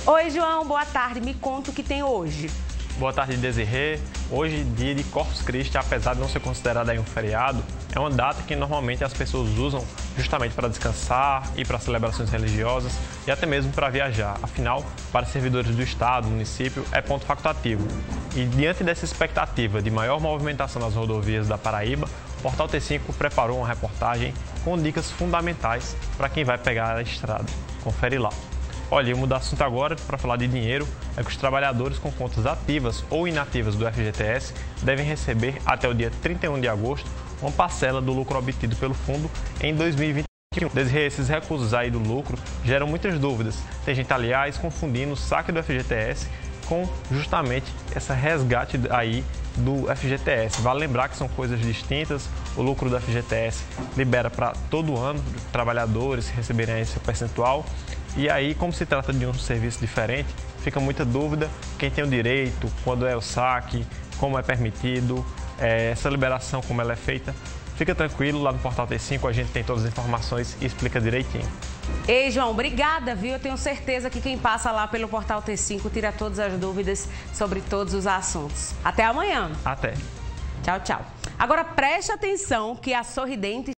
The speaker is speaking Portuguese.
Oi, João, boa tarde. Me conta o que tem hoje. Boa tarde, Desirê. Hoje, dia de Corpus Christi, apesar de não ser considerado aí um feriado, é uma data que normalmente as pessoas usam justamente para descansar, ir para celebrações religiosas e até mesmo para viajar. Afinal, para servidores do Estado, município, é ponto facultativo. E diante dessa expectativa de maior movimentação nas rodovias da Paraíba, o Portal T5 preparou uma reportagem com dicas fundamentais para quem vai pegar a estrada. Confere lá. Olha, eu mudo de assunto agora para falar de dinheiro, é que os trabalhadores com contas ativas ou inativas do FGTS devem receber até o dia 31 de agosto uma parcela do lucro obtido pelo fundo em 2021. Desde esses recursos aí do lucro geram muitas dúvidas. Tem gente, aliás, confundindo o saque do FGTS com justamente esse resgate aí do FGTS. Vale lembrar que são coisas distintas. O lucro do FGTS libera para todo ano trabalhadores receberem esse percentual. E aí, como se trata de um serviço diferente, fica muita dúvida quem tem o direito, quando é o saque, como é permitido, essa liberação, como ela é feita. Fica tranquilo, lá no Portal T5 a gente tem todas as informações e explica direitinho. Ei, João, obrigada, viu? Eu tenho certeza que quem passa lá pelo Portal T5 tira todas as dúvidas sobre todos os assuntos. Até amanhã. Até. Tchau, tchau. Agora preste atenção que a Sorridente